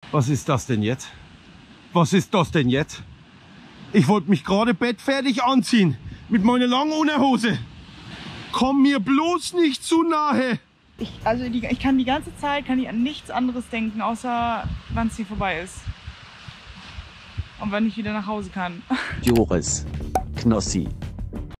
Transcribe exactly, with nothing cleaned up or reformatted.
Was ist das denn jetzt? Was ist das denn jetzt? Ich wollte mich gerade bettfertig anziehen mit meiner langen Unterhose. Komm mir bloß nicht zu nahe. Ich, also die, ich kann die ganze Zeit kann ich an nichts anderes denken, außer wann es hier vorbei ist. Und wann ich wieder nach Hause kann. Joris, Knossi,